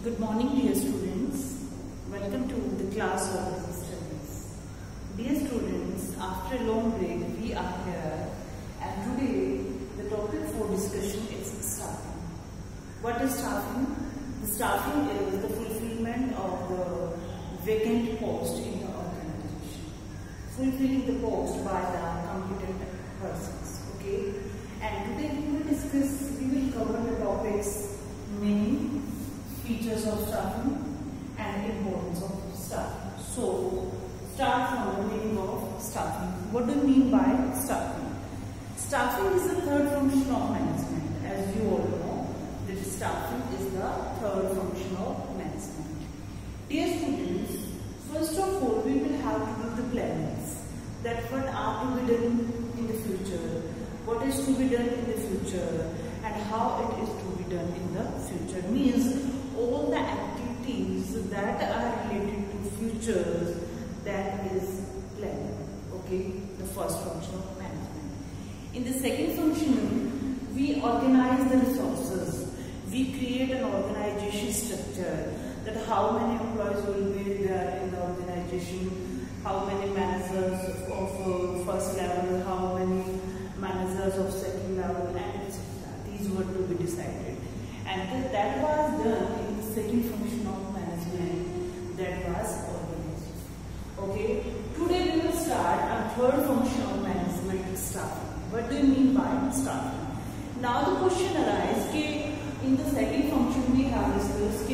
Good morning, dear students. Welcome to the class of business studies. Dear students, after a long break, we are here, and today the topic for discussion is staffing. What is staffing? The staffing is the fulfillment of the vacant post in the organization. Fulfilling the post by the competent persons. Okay. And today we will cover the topics meaning, features of staffing and importance of staffing. So, start from the meaning of staffing. What do you mean by staffing? Staffing is the third function of management. As you all know, that staffing is the third function of management. Dear students, first of all, we will have to do the plannings. That what are to be done in the future, what is to be done in the future, and how it is to be done in the future. Means all the activities that are related to futures, that is planning. Okay, the first function of management. In the second function, we organize the resources. We create an organization structure, that how many employees will be there in the organization, how many managers of first level, how many managers of second level, and etc. These were to be decided. And that was done in the second function of management, that was organization. Okay, today we will start our third function of management, staffing. What do you mean by staffing? Now the question arises, in the second function we have discussed,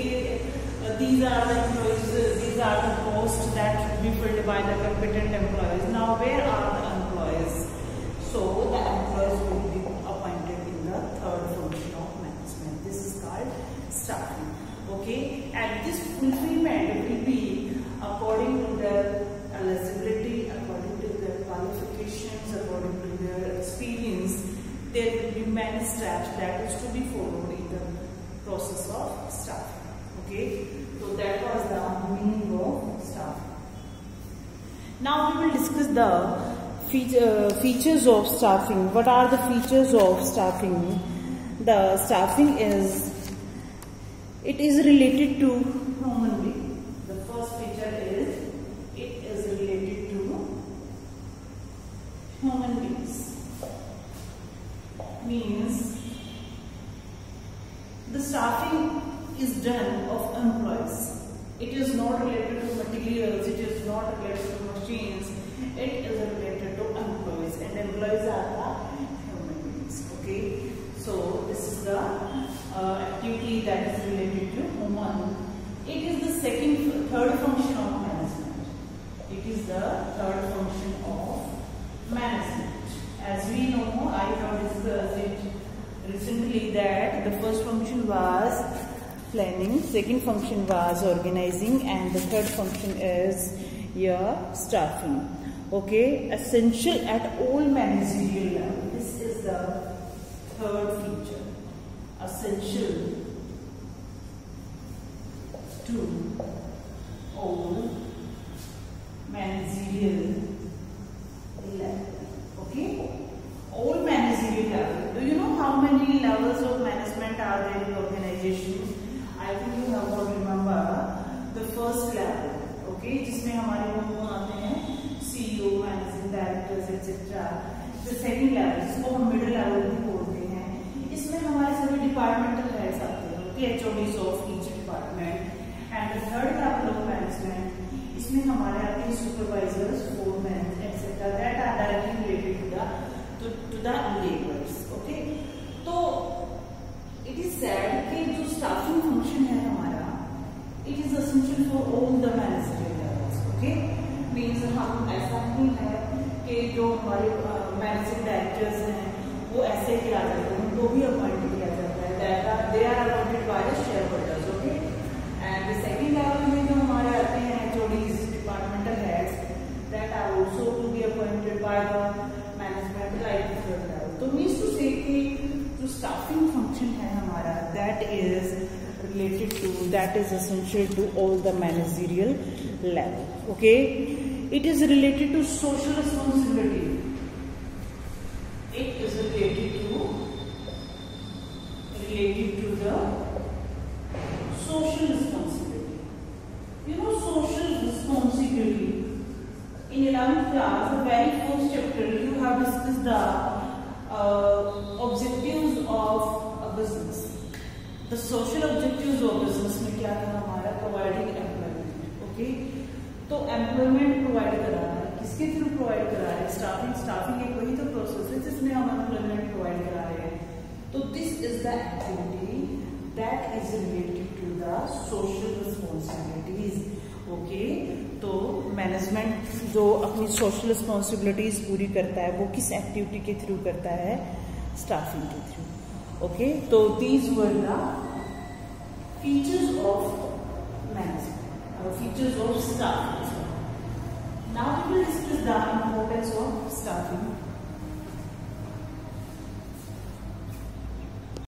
these are the employees, these are the posts that should be filled by the competent employees. Now where are the employees? So the employees will be appointed in the third function of management. This is called staffing. Okay, and this fulfillment will be according to their eligibility, according to their qualifications, according to their experience. There will be many steps that is to be followed in the process of staffing. Okay, so that was the meaning of staffing. Now we will discuss the features of staffing. What are the features of staffing? The staffing it is related to human being. The first feature is it is related to human beings. Means the staffing is done of employees. It is not related to materials. It is not related to machines. It is related to employees, and employees are the human beings. Okay, so this is the activity that is related to human. It is the third function of management. It is the third function of management. As we know, I have discussed it recently that the first function was planning, second function was organizing, and the third function is your staffing. Okay, essential at all managerial level. This is the third feature. Essential to all managerial level. Okay, all managerial level. Do you know how many levels of management are there in the organization? I think you have to remember the first level. Okay, जिसमें हमारे लोग आते हैं CEO, managing directors, etc. The second level, जिसको हम middle level भी बोलते हैं, इसमें हमारे सभी departmental heads आते हैं, okay, HODs of each department. And the third level of management, इसमें हमारे आते हैं supervisors, foremen, etc. That are directly related to the laborers. Okay, तो it is said कि जो staffing function है हमारा, it is essential for all the managerial levels. Okay, means हम ऐसा नहीं है कि जो हमारे मैनेजिंग डायरेक्टर्स हैं वो ऐसे किया जाता है, उनको भी अपॉइंट किया जाता है. They are appointed by the shareholders. Okay, and the second level में जो हमारे आते हैं HODs, departmental heads, that are also to be appointed by the management like the third level. तो means to say कि जो staffing function है हमारा, that is related to, that is essential to all the managerial level. Okay, it is related to social responsibility. It is related to the social the social objectives of business में क्या था हमारा, providing employment. Okay, तो employment provide करा है, किसके through provide करा है, स्टाफिंग एक वही तो प्रोसेस है जिसमें हम एम्प्लॉयमेंट प्रोवाइड करा है। तो this is the activity that is related to the social responsibilities. Okay, तो मैनेजमेंट जो अपनी सोशल रिस्पॉन्सिबिलिटीज पूरी करता है वो किस एक्टिविटी के थ्रू करता है, स्टाफिंग के थ्रू। ओके, तो these were the features of management और features of staffing. Now we will discuss the importance of staffing